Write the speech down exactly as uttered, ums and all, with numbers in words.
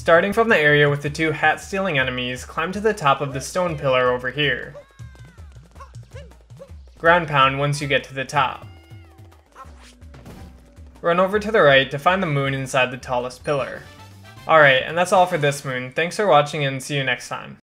Starting from the area with the two hat-stealing enemies, climb to the top of the stone pillar over here. Ground pound once you get to the top. Run over to the right to find the moon inside the tallest pillar. Alright, and that's all for this moon. Thanks for watching and see you next time.